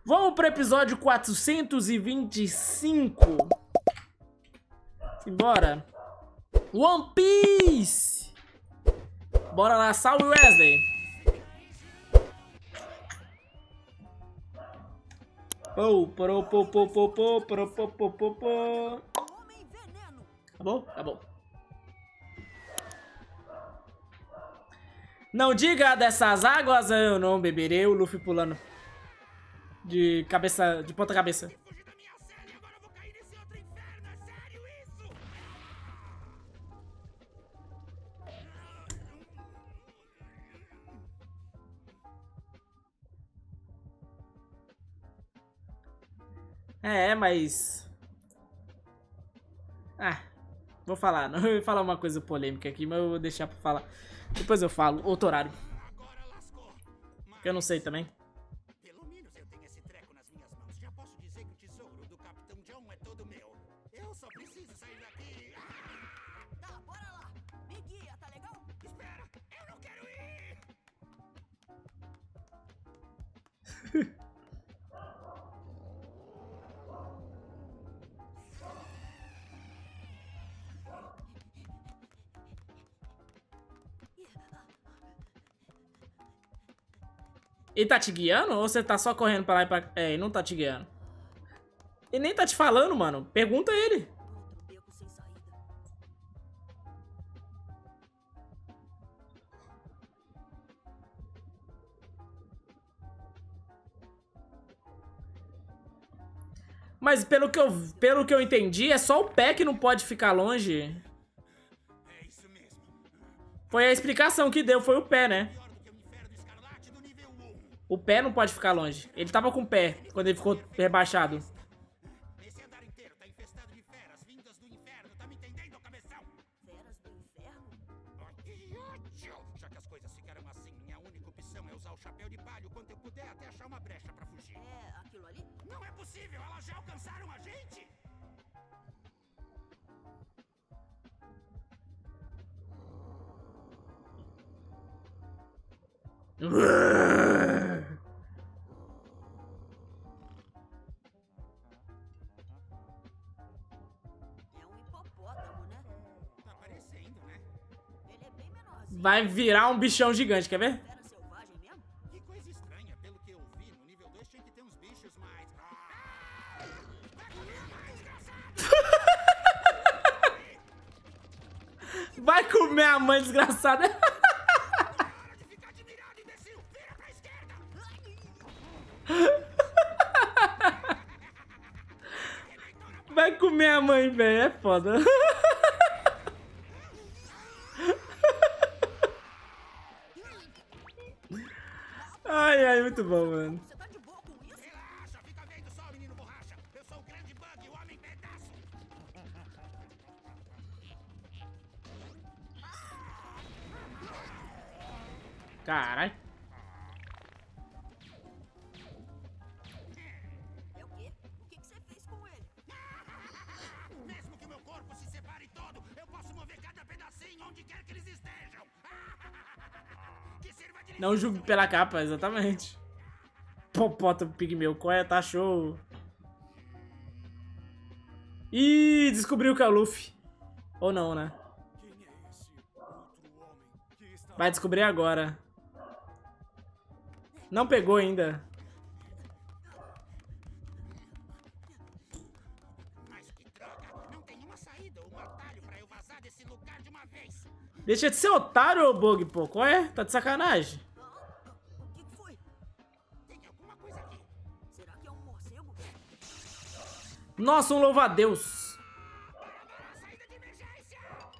Vamos pro episódio 425. Simbora. One Piece. Bora lá, salve Wesley. Acabou? Acabou. Não diga dessas águas, eu não beberei. O Luffy pulando de cabeça, de ponta cabeça. Mas... vou falar. Não, eu ia falar uma coisa polêmica aqui, mas eu vou deixar pra falar. Depois eu falo, outro horário. Que eu não sei também. Pelo menos eu tenho esse treco nas minhas mãos. Já posso dizer que o tesouro do Capitão John é todo meu. Eu só preciso sair daqui. Tá, bora lá. Me guia, tá legal? Espera, eu não quero ir. Ele tá te guiando ou você tá só correndo pra lá e pra... ele não tá te guiando. Ele nem tá te falando, mano. Pergunta ele. Outro beco sem saída. Mas pelo que eu entendi, é só o pé que não pode ficar longe. É isso mesmo. Foi a explicação que deu, foi o pé, né? Pior do que o Inferno Escarlate do nível 1. O pé não pode ficar longe. Ele tava com o pé quando ele ficou rebaixado. Esse andar inteiro tá infestado de feras vindas do inferno. Tá me entendendo, cabeção? Feras do inferno? Oh, que ódio! Já que as coisas ficaram assim, minha única opção é usar o chapéu de palha o quanto eu puder até achar uma brecha pra fugir. É aquilo ali? Não é possível! Elas já alcançaram a gente! É um hipopótamo, né? Tá parecendo, né? Ele é bem menorzinho. Vai virar um bichão gigante, quer ver? Fera selvagem mesmo? Que coisa estranha, pelo que eu vi, no nível 2 tinha que ter uns bichos mais... Vai comer mais, desgraçado! Vai comer a mãe desgraçada. Para de ficar admirado, imbecil! Vira pra esquerda! Vai comer a mãe, velho. É foda. Ai, muito bom, mano. Você tá de boa com isso? Relaxa, fica vendo só, menino borracha! Eu sou o grande bug, o homem pedaço! Caralho. É o quê? O que você fez com ele? Mesmo que o meu corpo se separe todo, eu posso mover cada pedacinho onde quer que eles estejam! Que sirva de Não julgue pela capa, exatamente. Popótamo pigmeu, qual é? Tá show. Ih, descobriu que é o Luffy. Ou não, né? Quem é esse outro homem que está... Vai descobrir agora. Não pegou ainda. Mas que droga! Não tem uma saída ou um atalho pra eu vazar desse lugar de uma vez! Deixa de ser otário, ô Bug, pô. Qual é? Tá de sacanagem. O que foi? Tem alguma coisa aqui! Será que é um morcego? Nossa, um louva-a-Deus. Saída de emergência!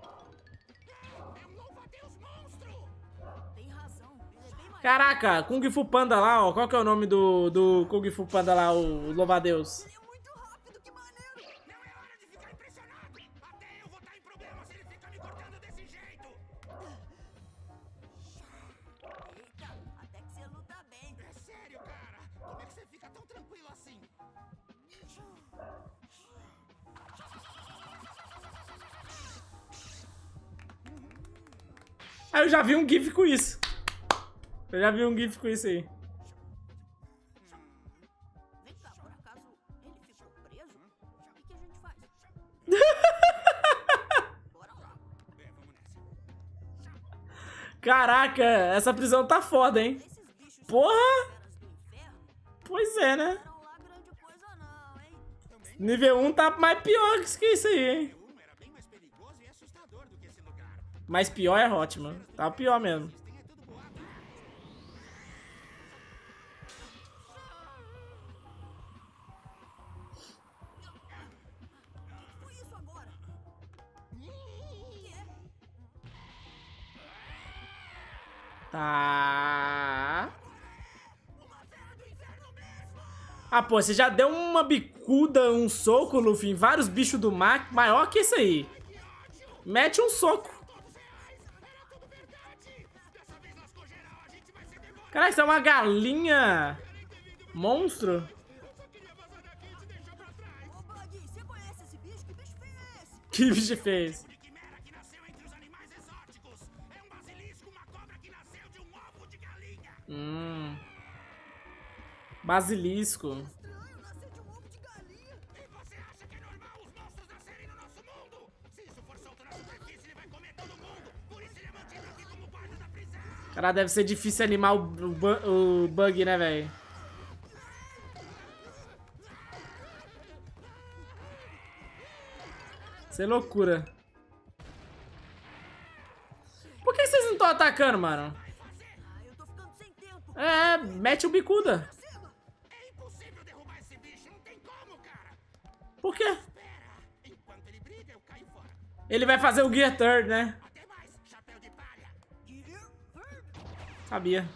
É um louva-a-Deus monstro! Tem razão. Ele é bem maior. Caraca, Kung Fu Panda lá, ó. Qual que é o nome do Kung Fu Panda lá, o louva-a-Deus? Ele é muito rápido, que maneiro. Não é hora de ficar impressionado! Até eu vou estar em problema se ele fica me cortando desse jeito! Eita, até que você luta bem. É sério, cara! Como é que você fica tão tranquilo assim? Ah, eu já vi um GIF com isso. Eu já vi um GIF com isso aí. Caraca, essa prisão tá foda, hein? Esses bichos Porra! feras do inferno Pois é, né? não eram lá grande coisa não, hein? Nível 1 tá mais pior que isso aí, hein? O era bem mais perigoso e assustador do que esse lugar. Mas pior é ótimo. Tá pior mesmo. Tem é tudo boato. Que foi isso agora? Que é? Tá. Ah, pô, você já deu uma bicuda, um soco, Luffy, em vários bichos do mar maior que isso aí. Mete um soco. Caraca, isso é uma galinha monstro. Ô, Bug, você conhece esse bicho? Que bicho feio é esse? Que bicho fez? De quimera que nasceu entre os animais exóticos. É um basilisco, uma cobra que nasceu de um ovo de galinha. Basilisco. Estranho, nasceu de um ovo de galinha. E você acha que é normal os monstros nascerem no nosso mundo? Se isso for solto na superfície, ele vai comer todo mundo. Por isso ele é mantido aqui como guarda da prisão. Cara, deve ser difícil animar o bug, né, velho? Isso é loucura. Por que vocês não estão atacando, mano? Ah, eu tô ficando sem tempo. É, mete o bicuda. Cima! É impossível derrubar esse bicho, não tem como, cara. Por quê? Espera, enquanto ele briga, eu caio fora. Ele vai fazer o Gear Third, né? Até mais, chapéu de palha. Sabia.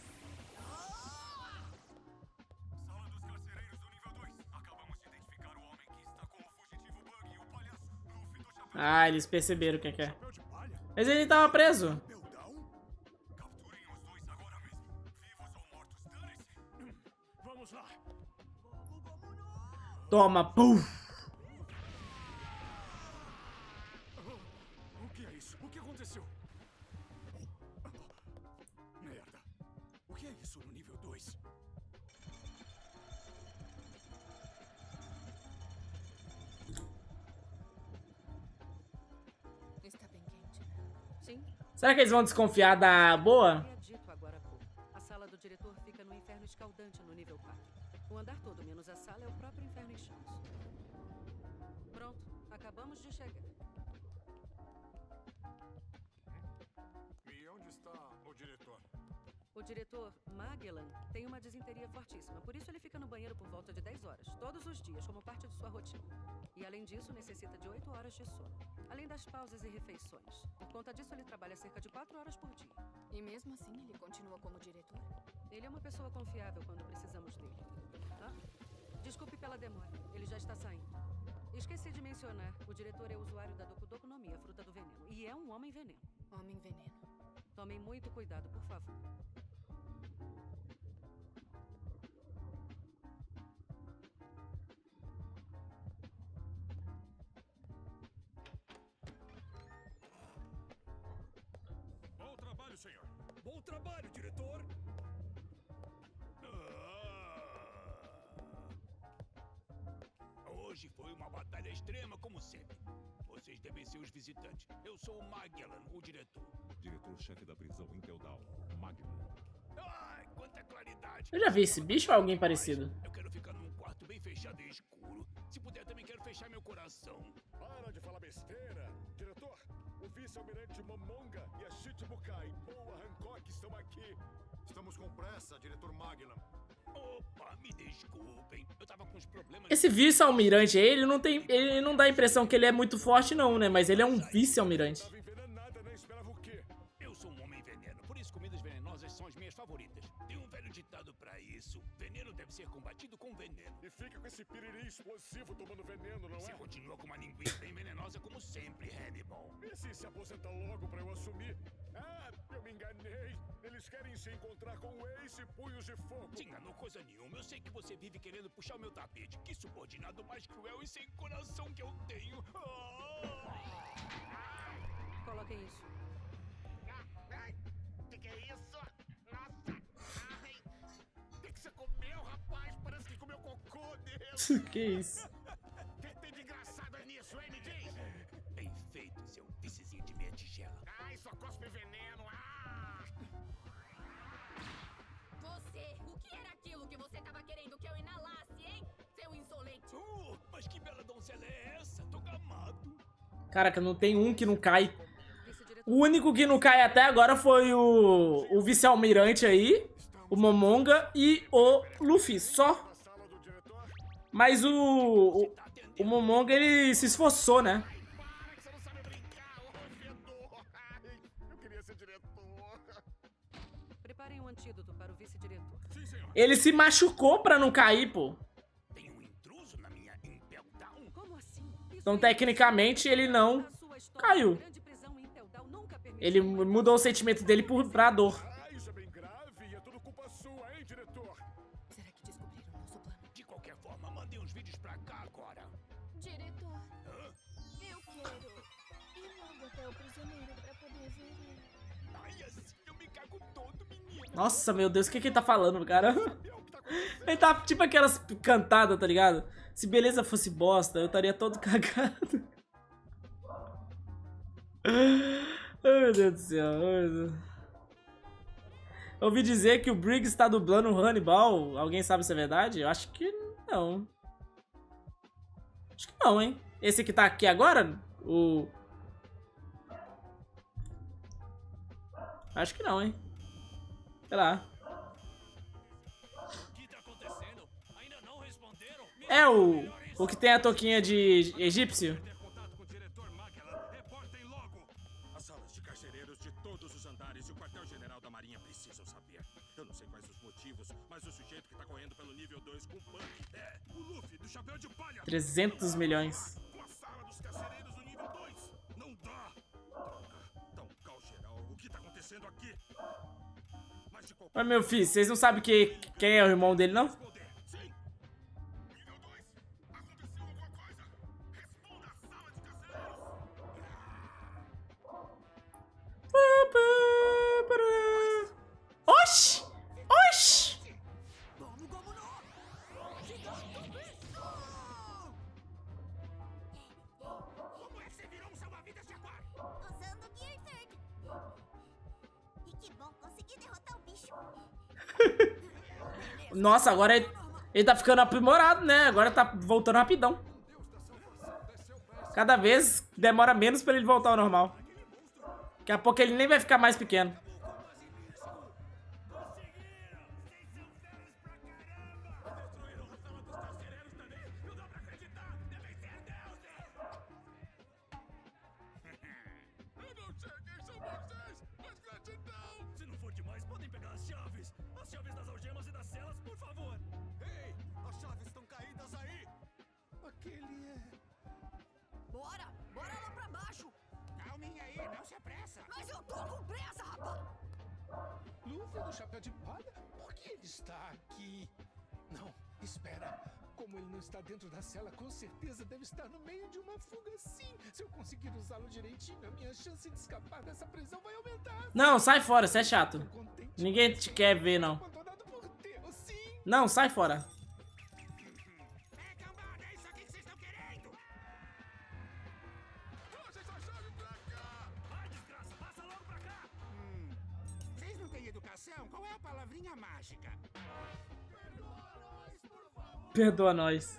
Sala dos carcereiros do nível 2. Acabamos de identificar o homem que está com o fugitivo Bug e o palhaço Luffy do chapéu Ah, eles perceberam o que é. de palha. Mas ele tava preso. Beldão? Capturem os dois agora mesmo. Vivos ou mortos, dane-se. Vamos lá. Toma, puf. O que é isso? O que aconteceu? Merda. O que é isso no nível 2? Está bem quente. Sim, Será que eles vão desconfiar da boa? havia dito agora há pouco. A sala do diretor fica no inferno escaldante no nível 4. O andar todo, menos a sala, é o próprio inferno em chamas. Pronto, acabamos de chegar. E onde está o diretor? O diretor, Magellan, tem uma disenteria fortíssima, por isso ele fica no banheiro por volta de 10 horas, todos os dias, como parte de sua rotina. E além disso, necessita de 8 horas de sono, além das pausas e refeições. Por conta disso, ele trabalha cerca de 4 horas por dia. E mesmo assim ele continua como diretor? Ele é uma pessoa confiável quando precisamos dele. Ah, desculpe pela demora, ele já está saindo. Esqueci de mencionar, o diretor é usuário da Doku no Mi, a fruta do veneno, e é um homem veneno. Homem veneno. Tomem muito cuidado, por favor. Bom trabalho, senhor. Bom trabalho, diretor. Hoje foi uma batalha extrema, como sempre. Vocês devem ser os visitantes. Eu sou o Magellan, o diretor. Diretor-chefe da prisão Inteldal, Magellan. Ai, quanta claridade! Eu já vi esse bicho ou alguém parecido? Eu quero ficar num quarto bem fechado e escuro. Se puder, também quero fechar meu coração. Para de falar besteira. Diretor, o vice-almirante Momonga e a Shichibukai Boa Hancock estão aqui. Estamos com pressa, diretor Magellan. Opa, me desculpem. Eu tava com uns problemas. Esse vice-almirante aí, ele não dá a impressão que ele é muito forte não, né? Mas ele é um vice-almirante. Estava envenenada, né? Esperava o quê? Eu sou um homem veneno, por isso comidas venenosas são as minhas favoritas. Tem um velho ditado pra isso. Veneno deve ser combatido com veneno. E fica com esse piriri explosivo tomando veneno, não Você é? continua com uma linguiça bem venenosa como sempre, Hannibal. E se aposenta logo pra eu assumir? Ah, eu me enganei. Eles querem se encontrar com o Ace e Punhos de Fogo. Te enganou coisa nenhuma. Eu sei que você vive querendo puxar o meu tapete. Que subordinado mais cruel e sem coração que eu tenho. Coloquem isso. Que é isso? Nossa! Ai! O que você comeu, rapaz? Parece que comeu cocô dele. Que isso? O que tem de engraçado nisso, hein, me diz? Bem feito, seu vicezinho de meia tigela. Ai, só cospe veneno. Ah! Caraca, não tem um que não cai. O único que não cai até agora foi o vice-almirante aí, o Momonga e o Luffy, só. Mas o Momonga, ele se esforçou, né? Para que você não sabe brincar, ô fedor. Ai, eu queria ser diretor. Preparem um antídoto para o vice-diretor. Sim, senhor. Ele se machucou pra não cair, pô. Tem um intruso na minha Impel Down. Como assim? Então, tecnicamente, ele não Na sua história, caiu. a grande prisão em Impel Down nunca permitiu Ele uma mudou o sentimento dele pra dor. Ah, isso é bem grave e é tudo culpa sua, hein, diretor? Será que descobriram nosso plano? De qualquer forma, mandem uns vídeos pra cá agora. Diretor, eu quero ir logo até o prisioneiro pra poder ver ele. Ai, assim eu me cago todo, menino. Nossa, meu Deus, o que que ele tá falando, cara? Ele tá tipo aquelas cantadas, tá ligado? Se beleza fosse bosta, eu estaria todo cagado. Ai, meu Deus do céu. Ai, meu Deus. Eu ouvi dizer que o Briggs tá dublando o Hannibal. Alguém sabe se é verdade? Eu acho que não. Acho que não, hein? Esse que tá aqui agora? O... Acho que não, hein? Sei lá. O que tá acontecendo? Ainda não responderam? É o que tem a touquinha de egípcio? Ter contato com o diretor Magellan. Reportem logo. As salas de carcereiros de todos os andares e o quartel-general da Marinha precisam saber. Eu não sei quais os motivos, mas o sujeito que tá correndo pelo nível 2 com o Punk é o Luffy do chapéu de palha. 300 milhões. Com a sala dos carcereiros do nível 2. Não dá. Droga. Tá um caos geral. O que tá acontecendo aqui? Mas de qualquer Mas, meu filho, vocês não sabem quem é o irmão dele, não? poder. Sim. Nível 2. Aconteceu alguma coisa. Responda a sala de carcereiros. Oxi! Oxi! Como não? Gigante bicho! Como é que você virou um salva-vidas de aquário? Usando o Gear Third. E que bom, consegui derrotar o bicho. Nossa, agora ele tá ficando aprimorado, né? Agora tá voltando rapidão. Cada vez demora menos pra ele voltar ao normal. Daqui a pouco ele nem vai ficar mais pequeno. Eu não sei quem são vocês, mas gratidão. Se não for demais, podem pegar as chaves. As chaves das algemas e das celas, por favor. Ei, as chaves estão caídas aí. Aquele é... Bora lá pra baixo. Calminha aí, não se apressa. Mas eu tô com pressa, rapaz. Luffy do chapéu de palha? Por que ele está aqui? Não, espera. Como ele não está dentro da cela, com certeza deve estar no meio de uma fuga sim. Se eu conseguir usá-lo direitinho, a minha chance de escapar dessa prisão vai aumentar. Não, sai fora, você é chato. Contente Ninguém te quer ver, não. abandonado por Deus, sim. Não, sai fora. É, cambada, é isso aqui que vocês estão querendo. Trouxe essa chave pra cá. Vai, desgraça, passa logo pra cá. Vocês não têm educação? Qual é a palavrinha mágica? Perdoa nós.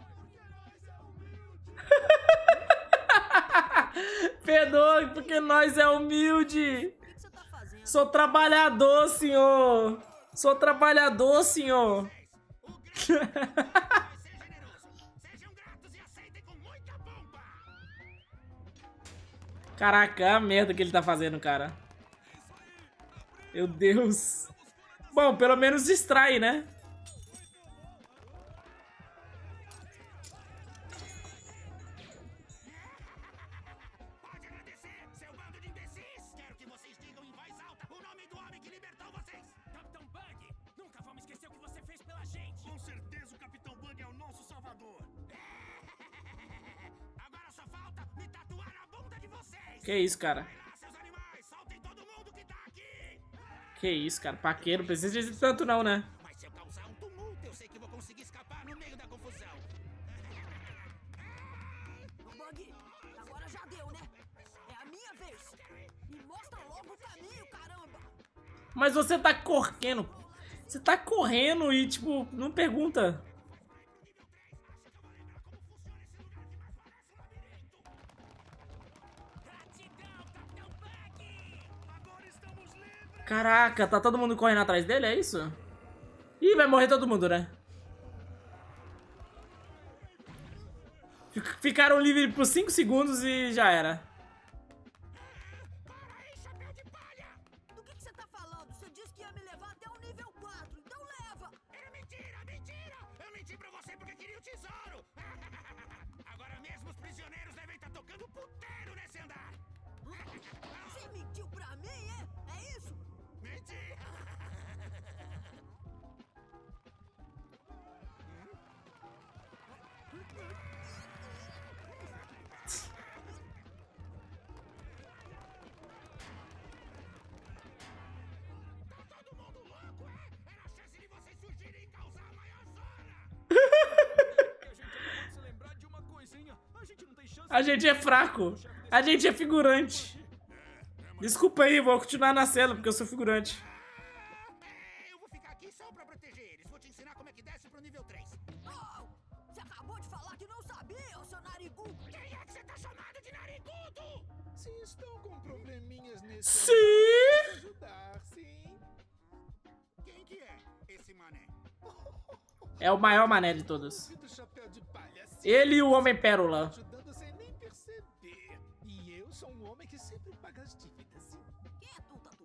Perdoa, porque nós é humilde. O que você tá fazendo? Sou trabalhador, senhor. Sou trabalhador, senhor. O grande vai ser generoso. Sejam gratos e aceitem com muita pompa. Caraca, a merda que ele tá fazendo, cara. Meu Deus. Bom, pelo menos distrai, né? Pode agradecer, seu bando de imbecis. Quero que vocês digam em voz alta o nome do homem que libertou vocês. Capitão Bug, nunca vamos esquecer o que você fez pela gente. Com certeza o Capitão Bug é o nosso salvador. Agora só falta me tatuar na bunda de vocês. Que isso, cara. Vai lá, seus animais, soltem todo mundo que tá aqui. Que isso, cara. Paqueiro, não precisa dizer tanto não, né? Mas se eu causar um tumulto, eu sei que vou conseguir escapar no meio da confusão. Ô, Bug, agora já deu, né? É a minha vez. Me mostra logo o caminho, caramba. Mas você tá correndo. Você tá correndo e, tipo, não pergunta. Caraca, tá todo mundo correndo atrás dele, é isso? Ih, vai morrer todo mundo, né? Ficaram livres por 5 segundos e já era. Do que você tá falando? Você disse que ia me levar até o nível 4, então leva! Era mentira, mentira! Eu menti pra você porque queria o tesouro! Agora mesmo os prisioneiros devem estar tocando puteiro nesse andar! Você mentiu pra mim, é isso? Mentira! Tá todo mundo louco, é? Era a chance de vocês surgirem e causar a maior zona! Se lembrar de uma coisinha, a gente não tem chance. A gente é fraco. A gente é figurante. Desculpa aí, vou continuar na cela porque eu sou figurante. Eu vou ficar aqui só pra proteger eles. Vou te ensinar como é que desce pro nível 3. Oh, você acabou de falar que não sabia, ô seu narigudo! Quem é que você tá chamando de narigudo? Se estão com probleminhas nesse Sim! andar, posso ajudar, sim. Quem que é esse mané? É o maior mané de todos. Do chapéu de palha, sim. Ele e o Homem Pérola. Ajudando sem nem perceber. E eu sou um homem que sempre paga as dívidas. Quem é tu, Tatu?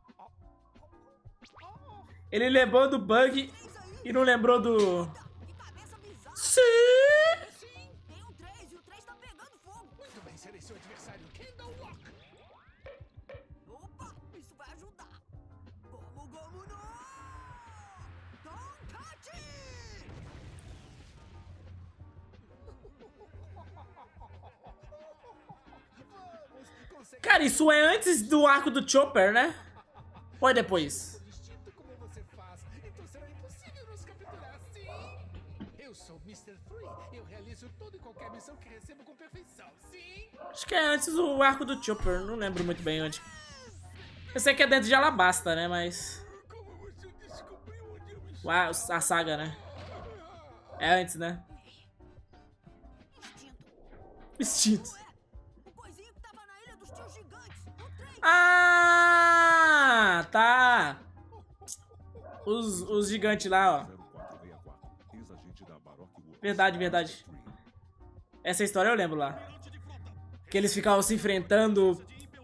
Ele lembrou do Bug e não lembrou do... Que cabeça bizarra! Sim! Sim, tem um 3 e o 3 tá pegando fogo! Muito bem, serei seu adversário, Kendall Walk. Opa, isso vai ajudar! Gomu no... Tonkatchi! Cara, isso é antes do arco do Chopper, né? Ou é depois? Distinto como você faz, então será impossível nos capturar, sim. Eu sou Mr. Three. Eu realizo toda e qualquer missão que recebo com perfeição, sim. Acho que é antes do arco do Chopper, não lembro muito bem onde. Eu sei que é dentro de Alabasta, né, mas... Como você descobriu onde eu estou? Uau, a saga, né? É antes, né? Instinto. O coisinho que tava na ilha dos tios gigantes! O 3! Ah, tá. Os gigantes lá, ó. 0464, ex-agente da Baroque Works. Verdade, verdade. Essa história eu lembro lá. Que eles ficavam se enfrentando.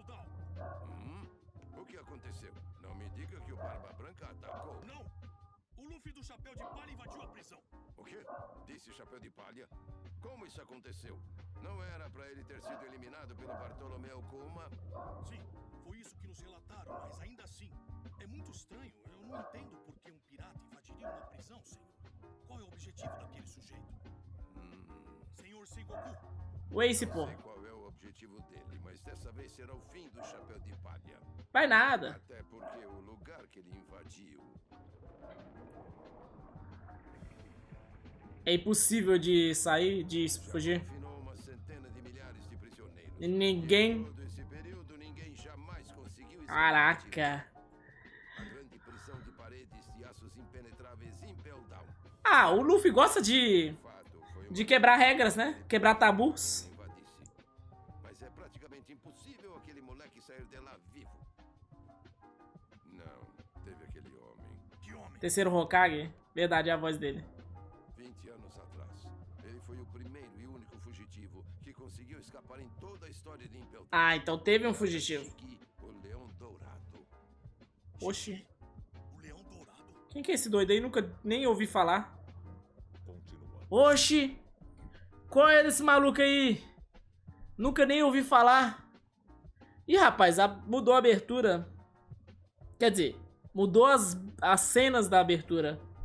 O que aconteceu? Não me diga que o Barba Branca atacou. Não! O Luffy do Chapéu de Palha invadiu a prisão. O quê? Disse Chapéu de Palha? Como isso aconteceu? Não era pra ele ter sido eliminado pelo Bartolomeu Kuma? Sim, foi isso que nos relataram, mas ainda assim, é muito estranho. Eu não entendo por que um pirata invadiria uma prisão, senhor. Qual é o objetivo daquele sujeito? Senhor Sengoku, O Ace, pô. Sei qual é o objetivo dele, mas dessa vez será o fim do Chapéu de Palha. Vai nada. Até porque o lugar que ele invadiu... É impossível de sair, de fugir. Confinou uma centena de milhares de prisioneiros. E ninguém... Todo esse período, ninguém jamais conseguiu escapar Caraca. de lá. A grande prisão de paredes de aços impenetráveis Impel Down. Ah, o Luffy gosta de Fato, foi de quebrar regras, né? Quebrar tabus. invadisse. Mas é praticamente impossível aquele moleque sair de lá vivo. Não, teve aquele homem. que homem! Terceiro Hokage. Verdade, é a voz dele. 20 anos atrás. Ele foi o primeiro e único fugitivo que conseguiu escapar em toda a história de Impel Down. Ah, então teve um fugitivo. Shiki, o Leão Dourado. Oxi. O Leão Dourado. Quem que é esse doido aí? Nunca nem ouvi falar. Continua. Oxi. Qual é desse maluco aí? Nunca nem ouvi falar. Ih, rapaz, mudou a abertura. Quer dizer, mudou as cenas da abertura.